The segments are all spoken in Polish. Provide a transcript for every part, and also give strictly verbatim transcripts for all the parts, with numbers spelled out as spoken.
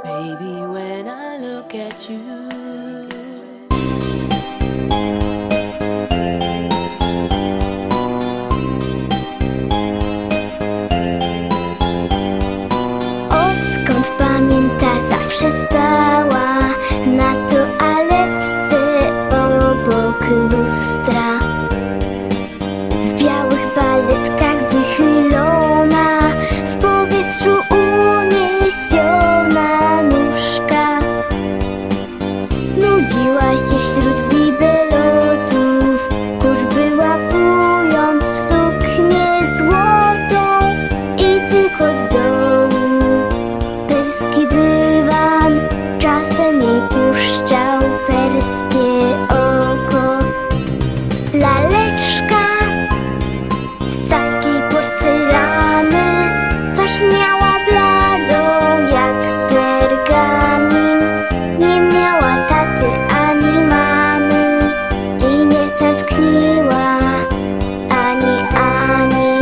Baby, when I look at you, odkąd pamięta, zawsze stała na toaletce obok lustra. W białych baletkach wychylona, w powietrzu uniesiona nóżka. Nudziła się wśród bibelotów, kurz wyłapując w suknię złotą i tylko z dołu perski dywan czasem jej puszczał perskie oko. Laleczka z saskiej porcelany coś miała bladą jak pergamin. Nie miała taty ani mamy i nie tęskniła ani ani.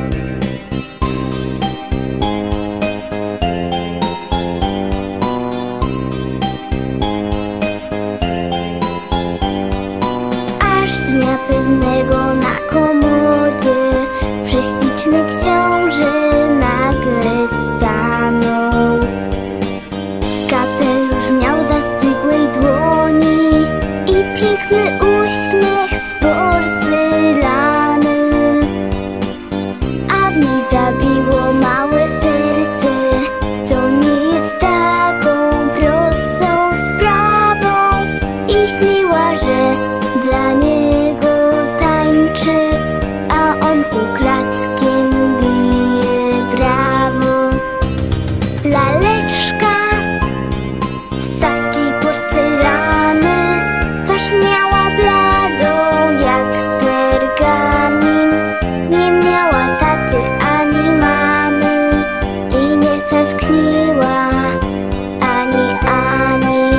Aż dnia pewnego na komodzie prześliczny książę nagle stanął. Kapelusz miał zastygłej dłoni i piękny uśmiech z porcelany, a w niej zabiło małe serce, co nie jest taką prostą sprawą, i śniła, że dla niego tańczy, a on ukradkiem bije brawo. Laleczka z saskiej porcelany coś miała bladą jak pergamin. Nie miała taty ani mamy i nie tęskniła ani ani.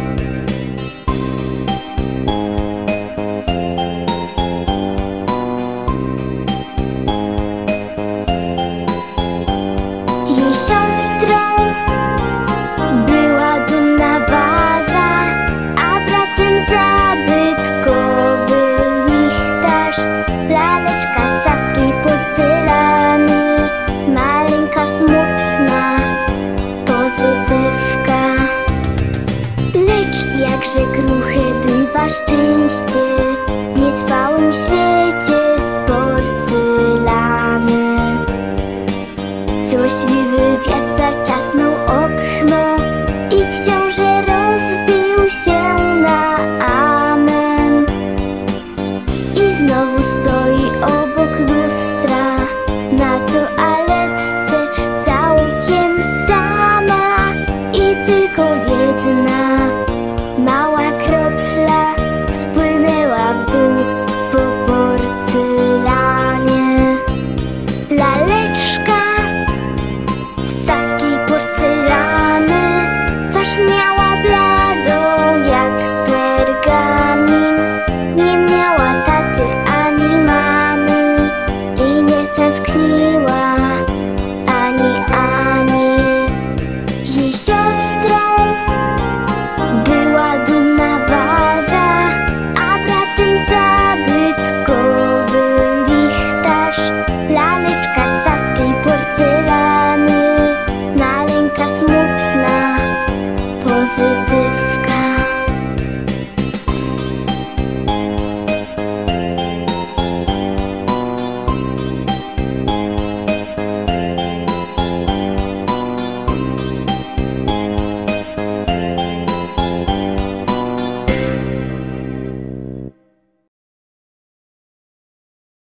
Jej siostrą była dumna waza, a bratem zabytkowy lichtarz. Laleczka z saskiej porcelany, maleńka, smutna pozytywka. Lecz jakże kruche bywa szczęście,